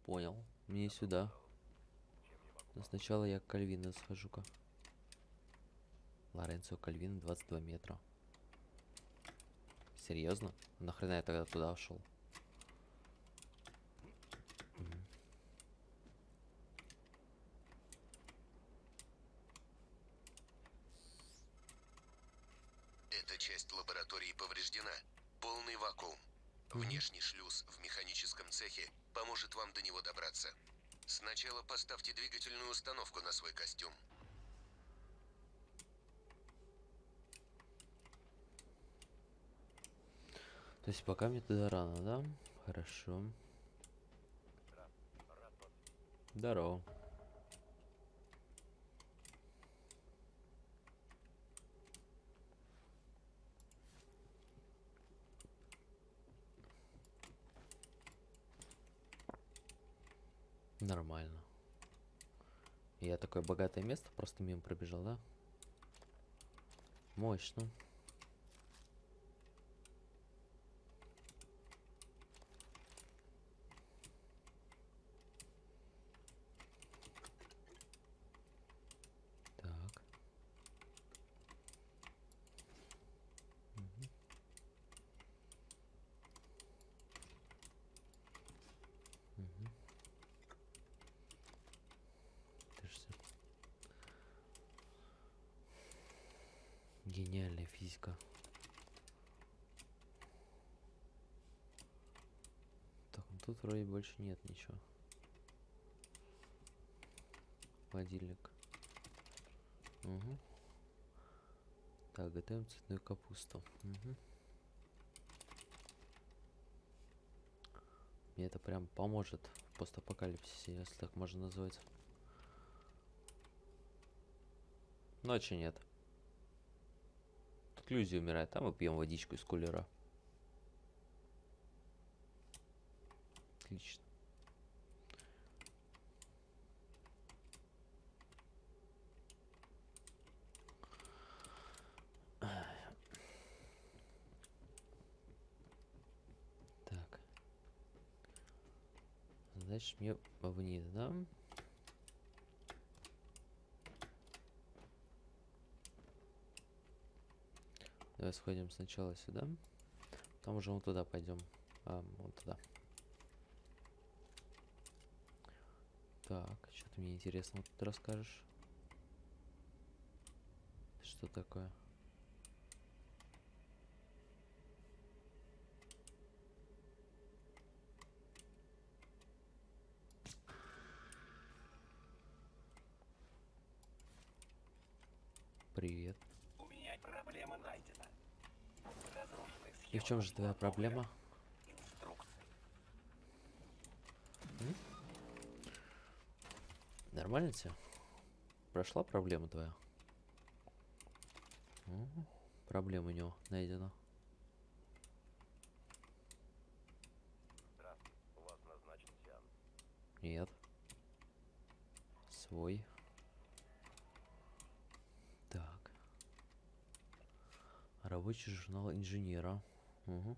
Понял. Мне сюда. Но сначала я к Кальвину схожу-ка. Лоренцо Кальвин 22 метра. Серьезно? Нахрена я тогда туда ушел? Эта часть лаборатории повреждена. Полный вакуум. Внешний шлюз в механическом цехе поможет вам до него добраться. Сначала поставьте двигательную установку на свой костюм. То есть пока мне туда рано, да? Хорошо. Здорово. Нормально. Я такое богатое место просто мимо пробежал, да? Мощно. Так. Кажется. Гениальная физика. Так, ну тут вроде больше нет ничего. Холодильник. Угу. Так, готовим цветную капусту. Угу. Мне это прям поможет в постапокалипсисе, если так можно назвать. Ночи нет. Тут люди умирают, там мы пьем водичку из кулера. Отлично. Так. Значит, мне вниз, да? Давай сходим сначала сюда. Там уже вот туда пойдем. Вот туда. Так, что ты мне интересно вот тут расскажешь? Что такое? Привет. У меня проблема найдена. Разрушенных И в схема чем же твоя проблема? инструкций. М? Нормально тебе? Прошла проблема твоя? Проблема у него найдена. Здравствуйте, у вас назначен сеанс. Нет. Свой. Так. Рабочий журнал инженера. Угу.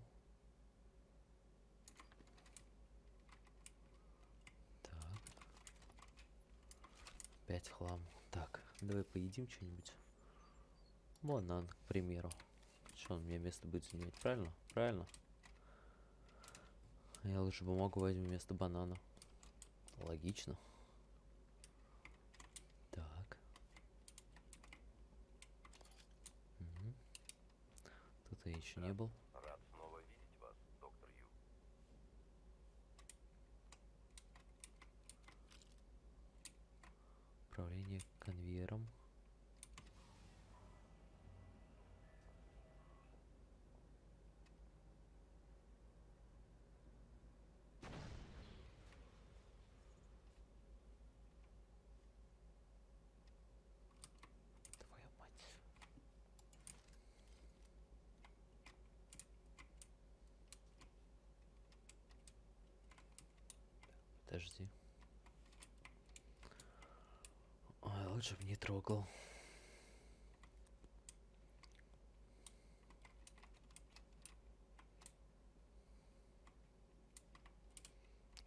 Так. Опять хлам. Так, давай поедим что-нибудь. Банан, к примеру. Что он мне место будет занимать? Правильно? Правильно. Я лучше бумагу возьму вместо банана. Логично. Так. Тут я еще не был. Рад снова видеть вас, доктор Ю. Управление конвейером. Твою мать. Подожди. Ой, лучше бы не трогал.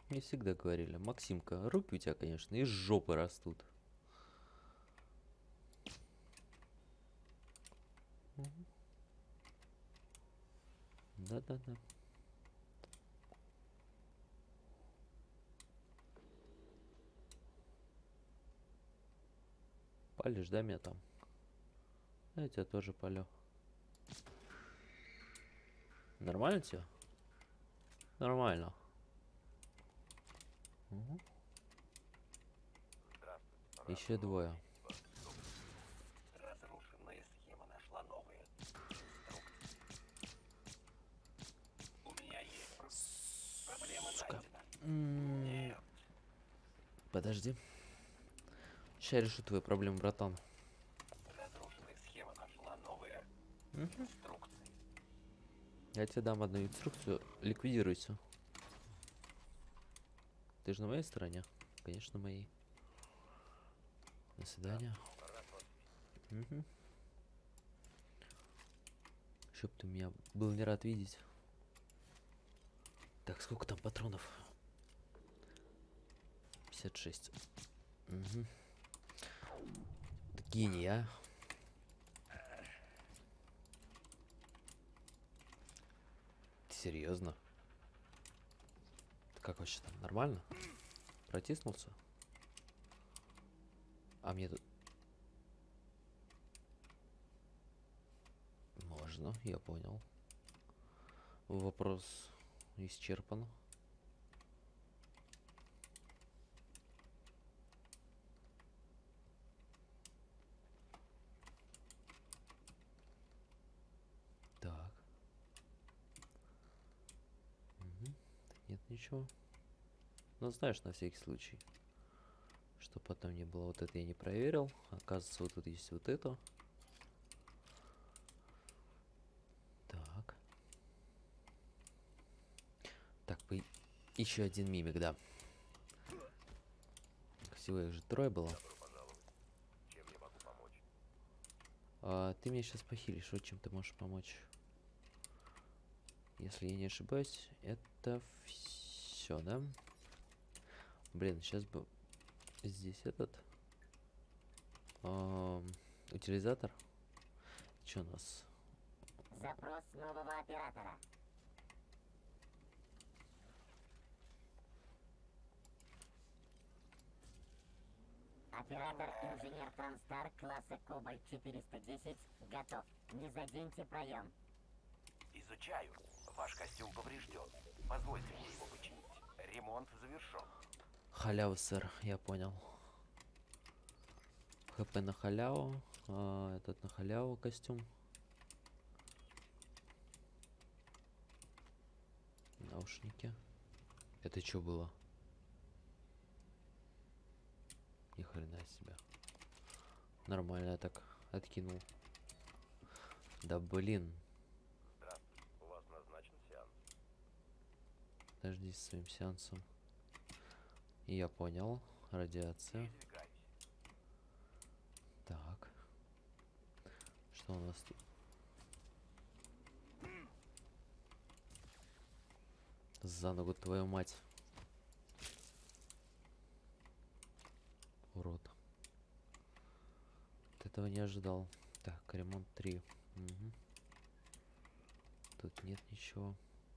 Мне всегда говорили, Максимка, руки у тебя, конечно, из жопы растут. Мгм. Да-да-да. Палишь, да, меня там? А я тебя тоже палю. Нормально тебе? Нормально. Мгм. Здравствуйте. Рад Еще снова двое. видеть вас, доктор Ю. Разрушенная схема нашла новые инструкции. У меня есть проблемы Сука. найдено. Нет. Подожди. Сейчас решу твою проблему, братан. Разрушенная схема нашла новые Мгм. инструкции. Я тебе дам одну инструкцию. Ликвидируйся. Ты же на моей стороне? Конечно, моей. До свидания. Рад вас видеть. Угу. Чтоб ты меня был не рад видеть. Так, сколько там патронов? 56. Угу. Гений, а? Ты серьезно? Ты как вообще там? Нормально? Протиснулся? А мне тут... Можно, я понял. Вопрос исчерпан. Так. Мгм. Нет ничего. Ну, знаешь, на всякий случай. Что потом не было. Вот это я не проверил. Оказывается, вот тут есть вот это. Так. Так, еще один мимик, да. Всего их же трое было. Добро пожаловать. Чем я могу помочь? Ты меня сейчас похилишь. Вот чем ты можешь помочь. Если я не ошибаюсь, это все, да? Блин, сейчас бы здесь этот утилизатор. Что у нас? Запрос нового оператора. Оператор-инженер Транстар класса Кобальт 410 готов. Не заденьте проем. Изучаю. Ваш костюм поврежден. Позвольте мне его починить. Ремонт завершен. Халява, сэр, я понял. ХП на халяву. Этот на халяву костюм. Наушники. Это что было? Ни хрена себе. Нормально я так откинул. Да блин. Здравствуйте. У вас назначен сеанс. Подожди с своим сеансом. Я понял. Радиация. Передвигаюсь. Так. Что у нас тут? За ногу твою мать. Урод. Вот этого не ожидал. Так, ремонт 3. Мгм. Тут нет ничего.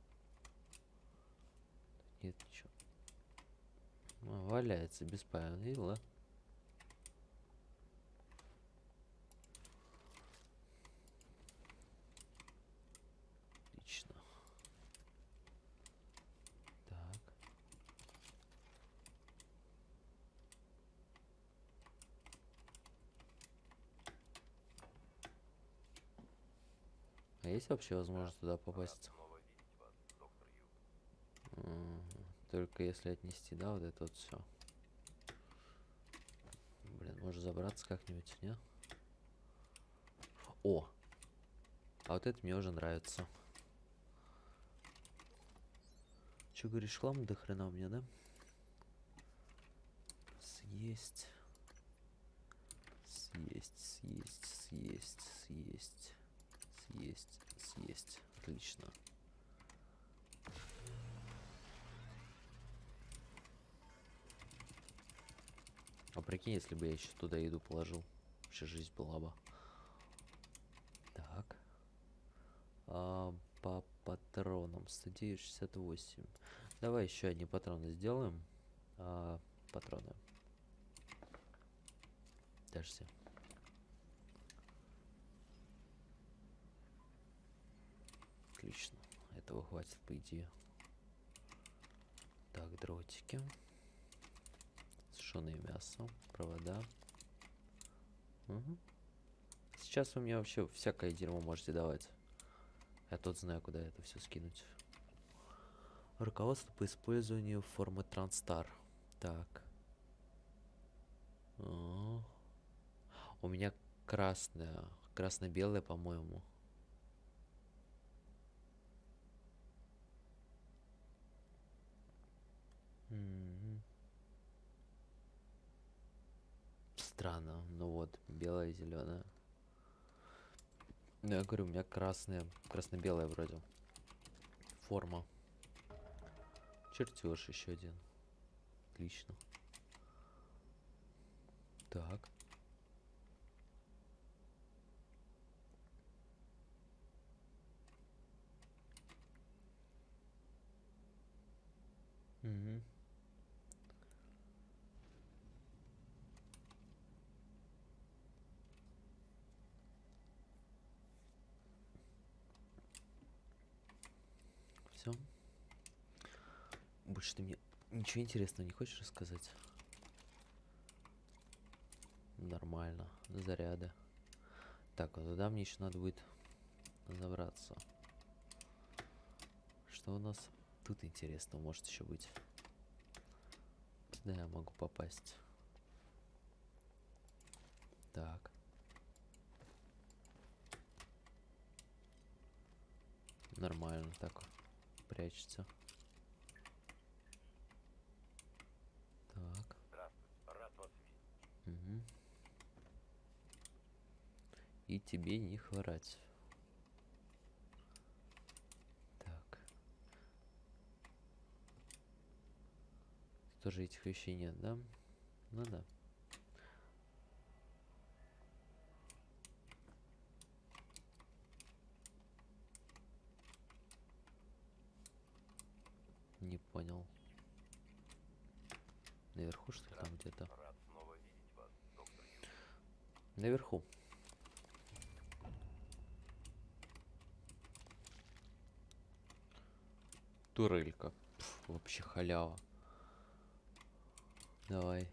Тут нет ничего. Валяется без правил, видела? Отлично. Так. А есть вообще возможность туда Рад попасть? снова видеть вас, доктор Ю. Только если отнести, да, вот это вот все. Блин, может забраться как-нибудь, не? О! А вот это мне уже нравится. Че говоришь, хлам до хрена у меня, да? Съесть. Съесть, съесть, съесть, съесть. Съесть, съесть. Отлично. А прикинь, если бы я еще туда еду положил. Вообще жизнь была бы. Так. По патронам 109,68. Давай еще одни патроны сделаем. Патроны. Дожди. Отлично. Этого хватит, по идее. Так, дротики. Сушеное мясо. Провода. Угу. Сейчас вы мне вообще всякое дерьмо можете давать. Я тут знаю, куда это все скинуть. Руководство по использованию формы Транстар. Так. У меня красная. Красно-белая, по-моему. Странно. Ну вот, белая и зеленая. Ну, я говорю, у меня красная. Красно-белая вроде. Форма. Чертеж еще один. Отлично. Так. Угу. Все. Больше ты мне ничего интересного не хочешь рассказать? Нормально. Заряды. Так, а туда мне еще надо будет забраться. Что у нас тут интересного может еще быть? Да, я могу попасть. Так. Нормально так прячется. Так. Здравствуй, рад вас видеть. Угу. И тебе не хворать. Так. Тоже этих вещей нет, да? Ну да. Не понял. Наверху, что ли, там где-то? Рад снова видеть вас, доктор Ю. Наверху. Турелька. Пф, вообще халява. Давай.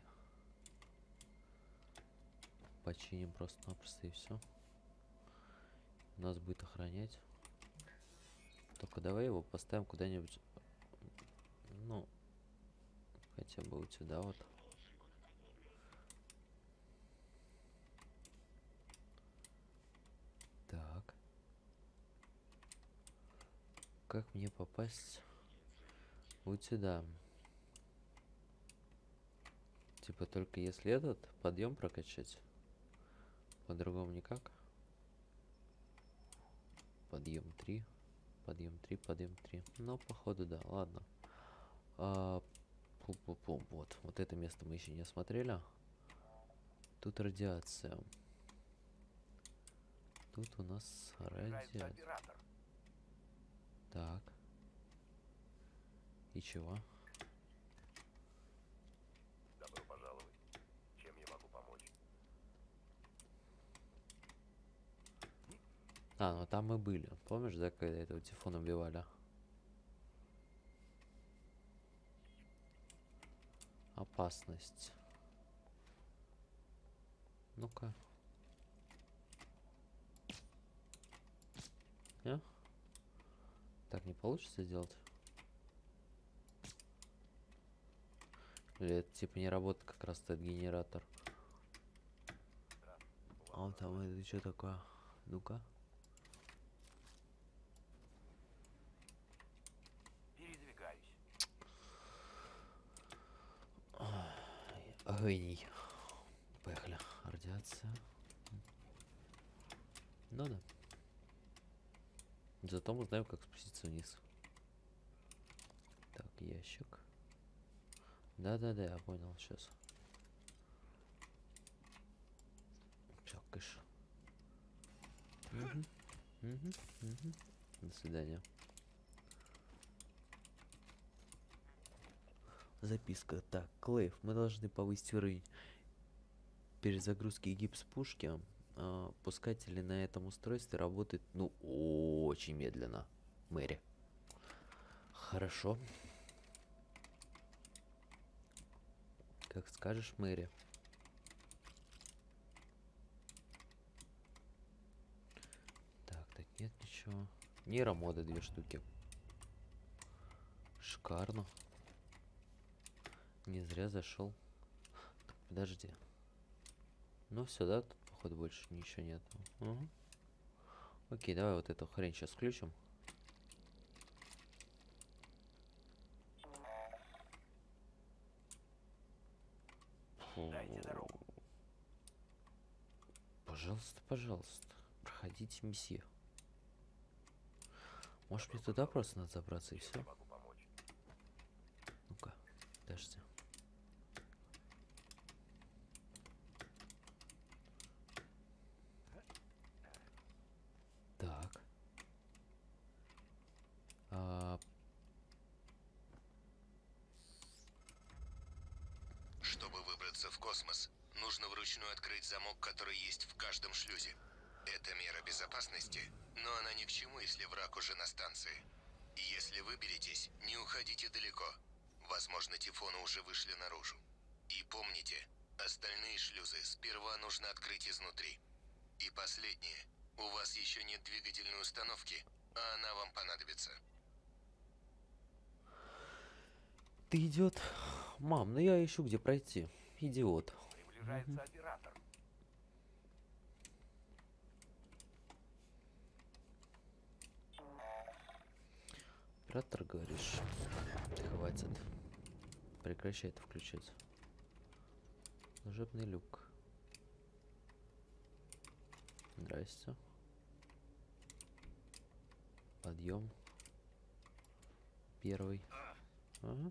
Починим просто-напросто и все. Нас будет охранять. Только давай его поставим куда-нибудь. Ну, хотя бы вот сюда вот. Так. Как мне попасть вот сюда? Типа только если этот подъем прокачать. По-другому никак. Подъем 3. Подъем 3, подъем 3. Ну, походу, да, ладно. Вот это место мы еще не осмотрели. Тут радиация. Тут у нас радиация. Оператор. Так. И чего? Добро пожаловать. Чем я могу помочь? Ну там мы были. Помнишь, да, когда этого Тифона убивали? Опасность. Ну-ка. Так не получится сделать? Или это типа не работает как раз этот генератор? А там это что такое? Ну-ка. Передвигаюсь. Гений. Поехали. Радиация. Ну да. Зато мы знаем, как спуститься вниз. Так, ящик. Да-да-да, я понял сейчас. Кыш. Мгм. Мгм. Мгм. До свидания. Записка. Так, Клейв, мы должны повысить уровень перезагрузки гипс-пушки. Пускатели на этом устройстве работают, ну, очень медленно. Мэри. Хорошо. Как скажешь, Мэри. Так, нет ничего. Нейромоды 2 штуки. Шикарно. Не зря зашел. Подожди. Ну все, да? Тут, походу, больше ничего нет. Угу. Окей, давай вот эту хрень сейчас включим. Дайте дорогу. Пожалуйста, пожалуйста. Проходите, месье. Может, мне туда просто надо забраться и все? Я могу помочь. Ну-ка, подожди. Так. Чтобы выбраться в космос, нужно вручную открыть замок, который есть в каждом шлюзе. Это мера безопасности, но она ни к чему, если враг уже на станции. Если выберетесь, не уходите далеко. Возможно, тифоны уже вышли наружу. И помните, остальные шлюзы сперва нужно открыть изнутри. И последнее. У вас еще нет двигательной установки, а она вам понадобится. Ты идиот. Мам, ну я ищу, где пройти. Идиот. Приближается оператор. Оператор, говоришь? Хватит. Прекращай это включать. Служебный люк. Здрасте. Подъем. Первый. Ага.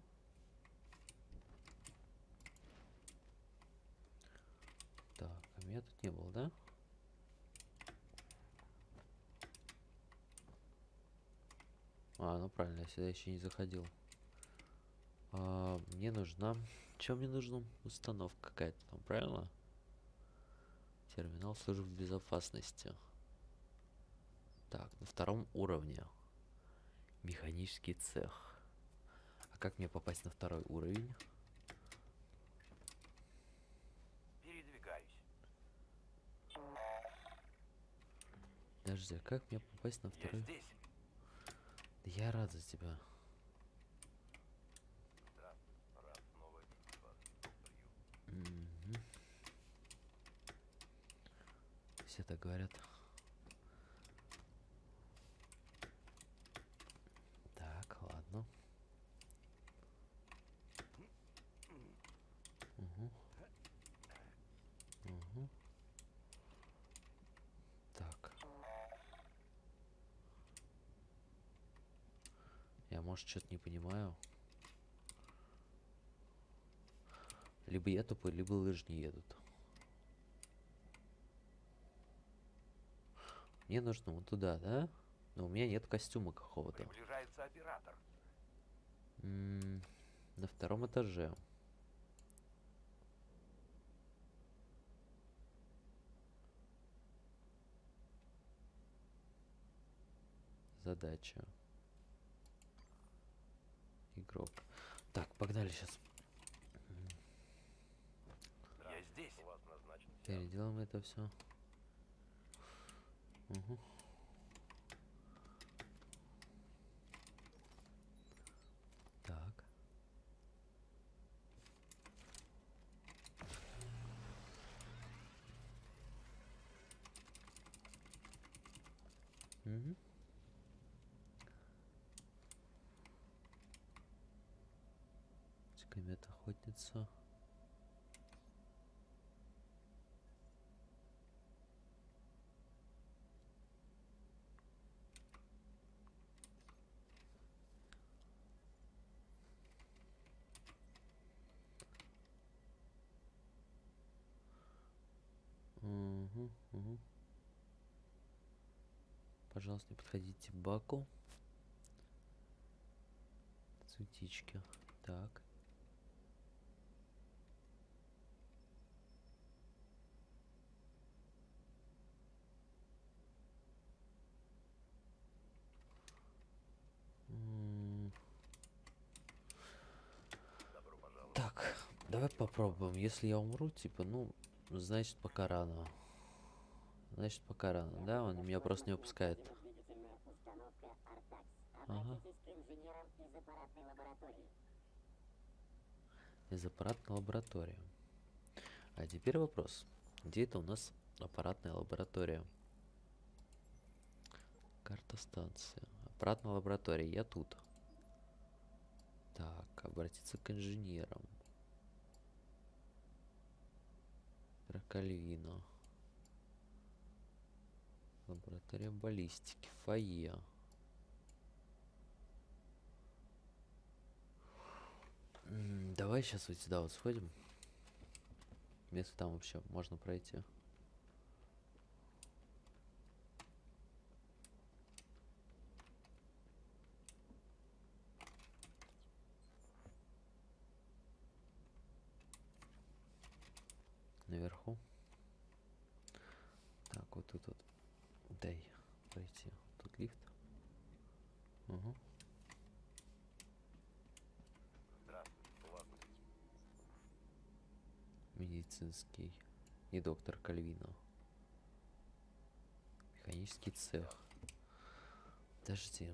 Так, а меня тут не было, да? Ну правильно, я сюда еще не заходил. Мне нужна... Чем мне нужна? Установка какая-то там, правильно? Терминал службы безопасности. Так, на 2-м уровне. Механический цех. А как мне попасть на 2-й уровень? Передвигаюсь. Подожди, а как мне попасть на Я 2-й? здесь. Да я рад за тебя. Да, рад снова видеть вас, доктор Ю. Мгм. Все так говорят. Так, ладно. Угу. Угу. Так. Я, может, что-то не понимаю. Либо я тупой, либо лыжи не едут. Мне нужно вот туда, да? Но у меня нет костюма какого-то. Приближается оператор. На 2-м этаже. Задача. Игрок. Так, погнали сейчас. Я здесь. У вас назначен сеанс. Переделаем это все. Угу. Так. Угу. Комета охотница. Угу. Мгм. Пожалуйста, не подходите к баку. Цветички. Так. М, Так, давай попробуем. Если я умру, типа, ну, значит, пока рано. Значит, пока рано, да? Он меня просто не выпускает. Двигательная установка Артакс. Ага. Обратитесь к инженерам из аппаратной лаборатории. Из аппаратной лаборатории. А теперь вопрос. Где это у нас аппаратная лаборатория? Карта станции. Аппаратная лаборатория. Я тут. Так, обратиться к инженерам. Кальвино. Лаборатория баллистики. Фойе. Давай сейчас вот сюда вот сходим. Если там вообще можно пройти. Наверху. Так, вот тут вот. Дай пройти. Тут лифт. Угу. Здравствуйте, у вас Медицинский. И доктор Кальвино. Механический цех. Подожди.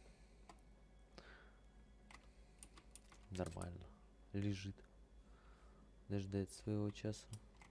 Нормально. Лежит. Дождать своего часа.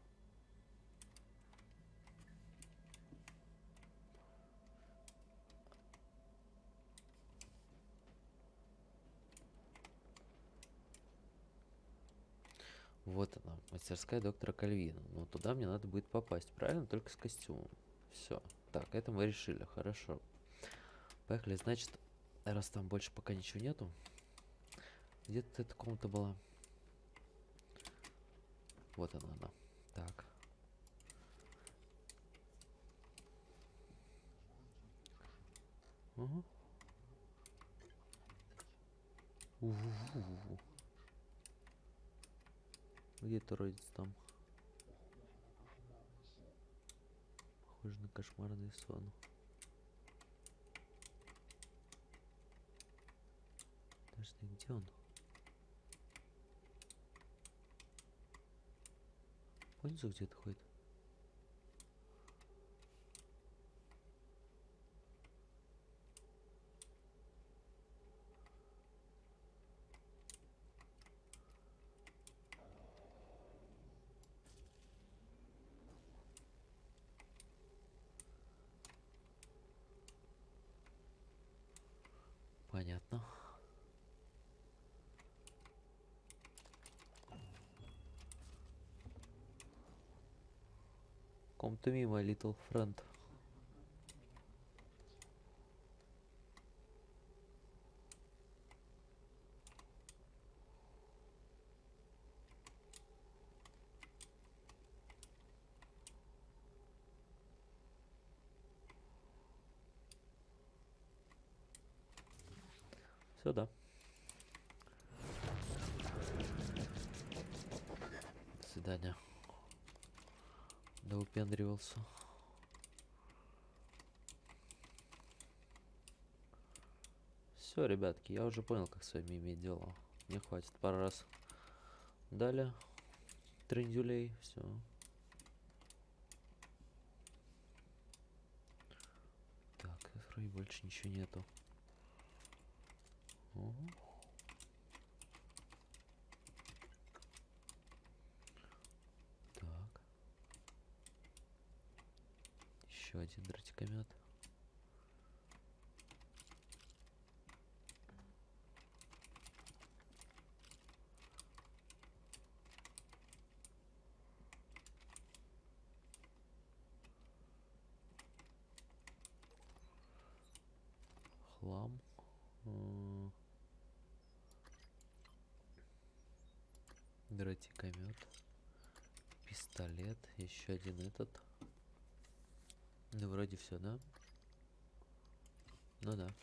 Вот она, мастерская доктора Кальвина. Но туда мне надо будет попасть, правильно? Только с костюмом. Все. Так, это мы решили. Хорошо. Поехали. Значит, раз там больше пока ничего нету. Где-то эта комната была. Вот она. Так. Угу. У-у-у-у. Где ты родится там? Похоже на кошмарный сон. Подожди, где он? Пользу где-то ходит? Понятно. Come to me, my little friend. Все, да. До свидания. Да упендривался. Все, ребятки, я уже понял, как с вами иметь дело. Мне хватит пару раз. Далее. Трендюлей. Все. Так, вроде больше ничего нету. Ого. Так. Еще один дротикомет. Хлам. Дротикомет. Пистолет. Еще один этот. Ну, вроде все, да? Ну да.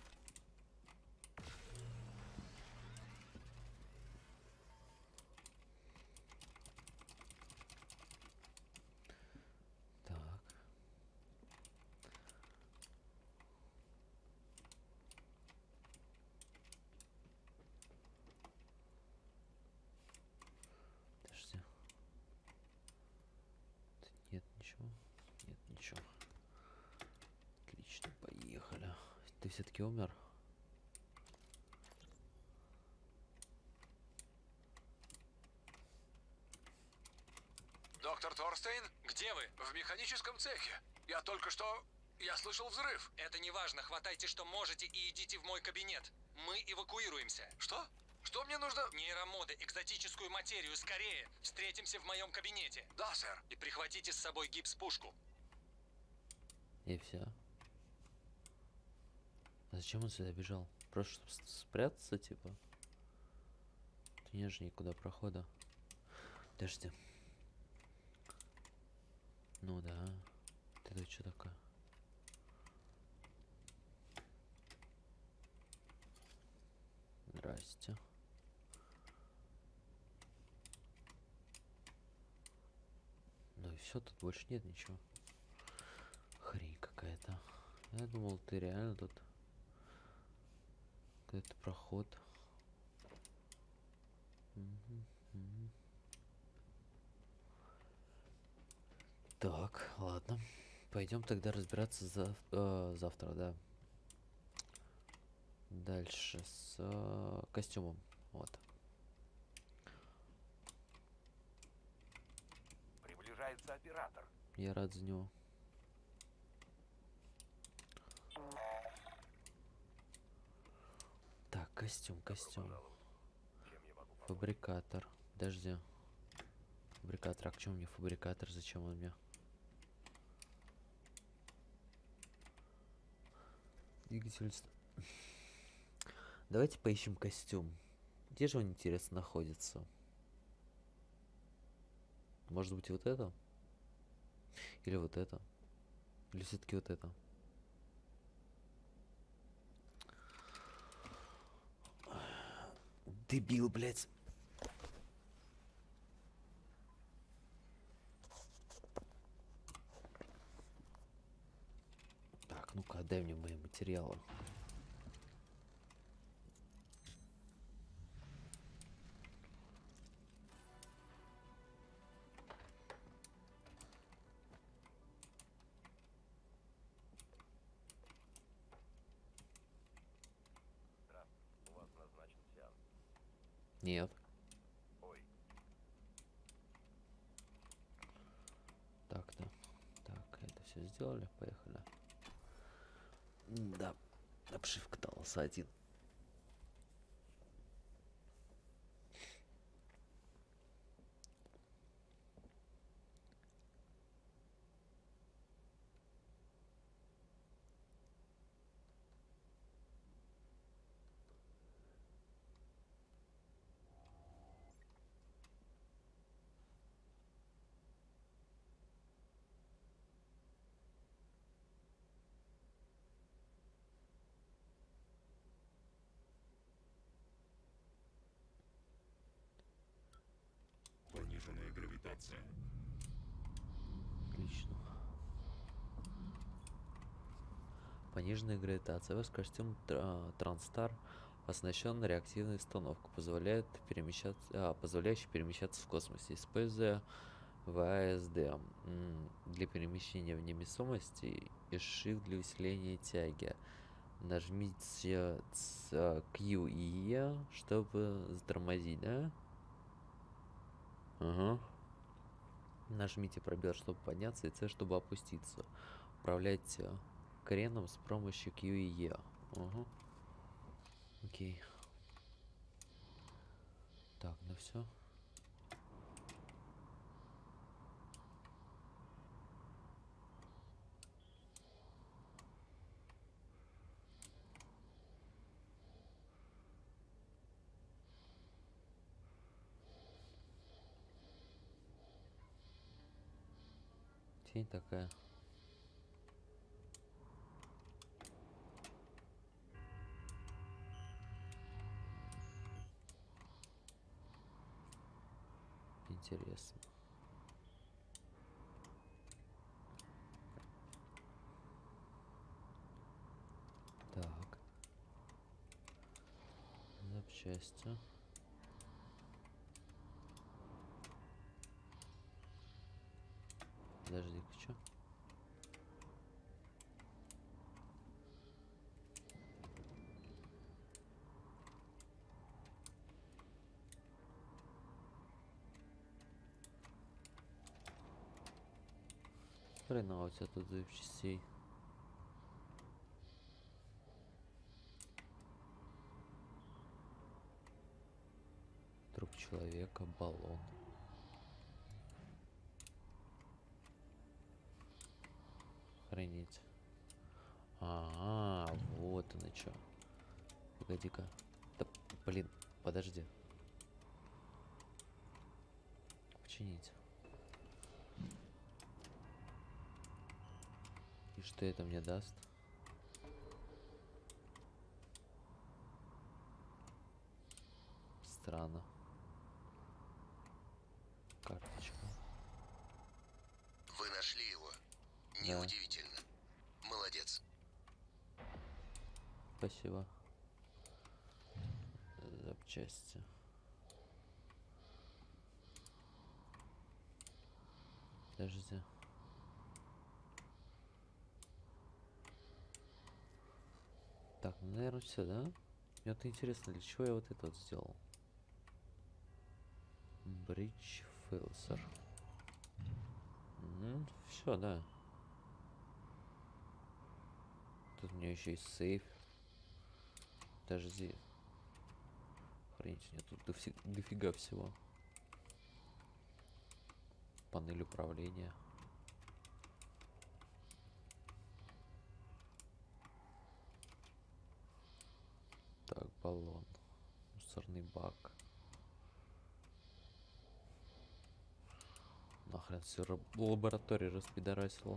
Так. Подожди. Нет ничего. Нет ничего. Отлично, поехали. Ты все-таки умер? Доктор Торстейн, где вы? В механическом цехе. Я только что... Я слышал взрыв. Это не важно, хватайте, что можете, и идите в мой кабинет. Мы эвакуируемся. Что? Что мне нужно? Нейромоды, экзотическую материю, скорее! Встретимся в моем кабинете. Да, сэр. И прихватите с собой гипс-пушку. И все. А зачем он сюда бежал? Просто чтобы спрятаться, типа? Тут нет же никуда прохода. Подожди. Ну да. Ты тут что такое? Здрасте. Ну и все, тут больше нет ничего. Хрень какая-то. Я думал, ты реально тут какой-то проход. Мгм. Так, ладно. Пойдем тогда разбираться завтра, да. Дальше с костюмом. Вот. Приближается оператор. Я рад за него. Так, костюм. Чем я могу помочь? Фабрикатор. Подожди. Фабрикатор. А к чему мне фабрикатор? Зачем он мне? Двигатель. Давайте поищем костюм. Где же он, интересно, находится? Может быть, вот это? Или вот это? Или все-таки вот это? Дебил, блядь. Так, ну-ка, отдай мне мои материалы. Здравствуйте. У вас назначен сеанс. Нет. Ой, Так-то. Так, это все сделали. Поехали. Да. Обшивка дался один. Пониженная гравитация. Отлично. Пониженная гравитация. Ваш костюм Транстар оснащен реактивной установкой, позволяющей перемещаться в космосе, используя ВАСД для перемещения в невесомости и Shift для усиления тяги. Нажмите Q и E, чтобы затормозить, да? Ага. Нажмите пробел, чтобы подняться, и C, чтобы опуститься. Управляйте креном с помощью Q и E. Ага. Окей. Так, ну все. Тень такая. интересно. Так. Запчасти. Подожди-ка, чё? Хрена у тебя тут запчастей. Труп человека, баллон. Охренеть. Вот оно чё. Погоди-ка. Да, блин, подожди. Починить. И что это мне даст? Странно. Карточка. Вы нашли его? Неудивительно. Молодец. Спасибо. Запчасти. Подожди. Так, ну, наверное, все, да? Мне вот интересно, для чего я вот это вот сделал? Бридж Филсер. Все, да. Тут у меня еще есть сейф. Подожди. Охренеть, у меня тут дофига всего. Панель управления. Так, баллон. Мусорный бак. Нахрен все лаборатория распидорасила.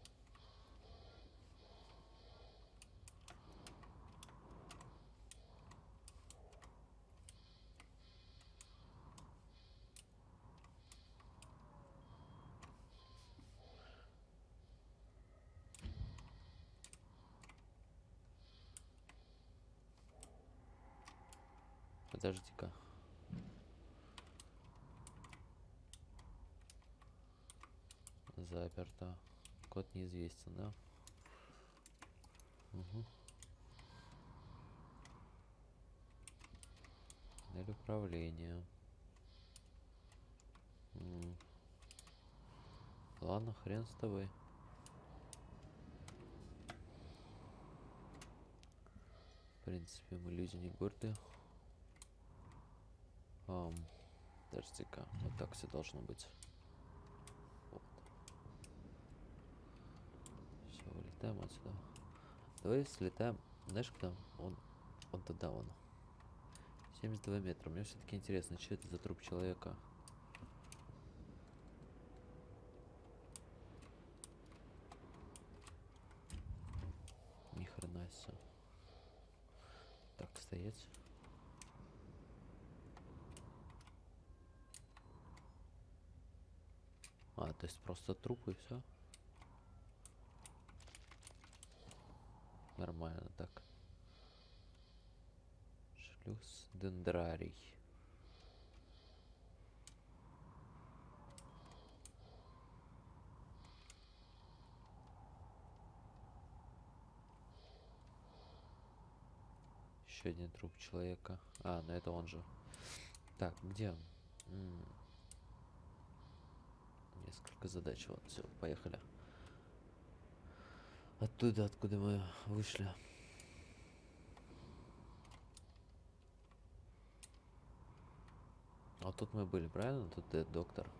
Подожди-ка. Заперто. Код неизвестен, да? Угу. Панель управления. Ладно, хрен с тобой. В принципе, мы люди не гордые. Подожди-ка, вот так все должно быть. Вот. Все, вылетаем отсюда. Давай слетаем. Знаешь, куда? Он туда, он. 72 метра. Мне все-таки интересно, что это за труп человека. Ни хрена себе. Так, стоять. То есть просто труп и все. Нормально так. Шлюз дендрарий. Еще один труп человека. Ну это он же. Так, где он? Несколько задач. Вот, все, поехали. Оттуда, откуда мы вышли. А тут мы были, правильно? Тут доктор.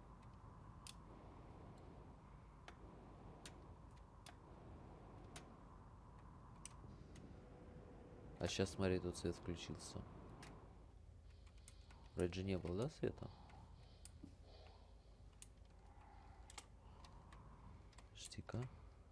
А сейчас, смотри, тут свет включился. Вроде же не было, да, света? Жди-ка.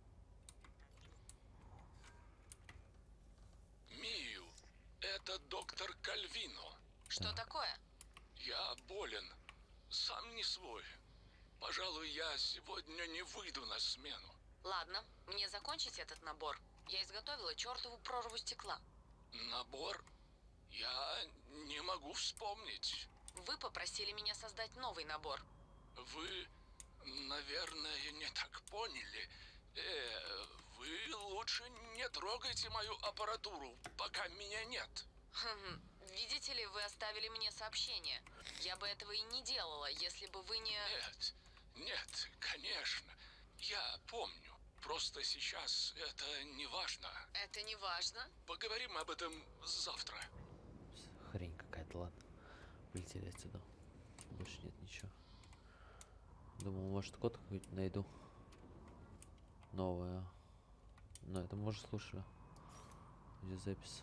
Мию, это доктор Кальвино. Что такое? Я болен. сам не свой. Пожалуй, я сегодня не выйду на смену. Ладно, мне закончить этот набор. Я изготовила чертову прорву стекла. Набор? Я не могу вспомнить. Вы попросили меня создать новый набор. Вы, наверное, не так поняли. Вы лучше не трогайте мою аппаратуру, пока меня нет. Видите ли, вы оставили мне сообщение. Я бы этого и не делала, если бы вы не... Нет, конечно. Я помню. Просто сейчас это не важно. Это не важно? Поговорим об этом завтра. Хрень какая-то, ладно. Полетели отсюда. Больше нет ничего. Думал, может, код какой-то найду. Новое. Но это мы уже слушали. Где запись?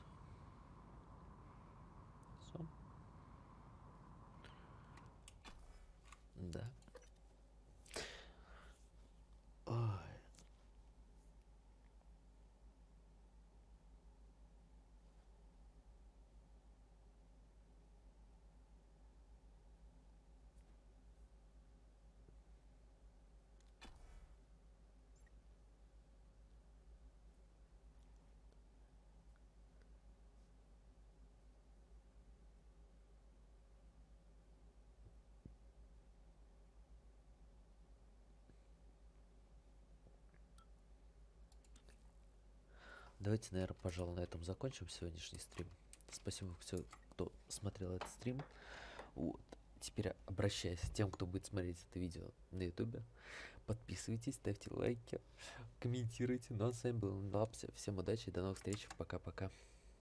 Все. Да. Ой. Давайте, наверное, пожалуй, на этом закончим сегодняшний стрим. Спасибо всем, кто смотрел этот стрим. Вот. Теперь обращаюсь к тем, кто будет смотреть это видео на ютубе. Подписывайтесь, ставьте лайки, комментируйте. Ну а с вами был Лапси. Всем удачи и до новых встреч. Пока-пока.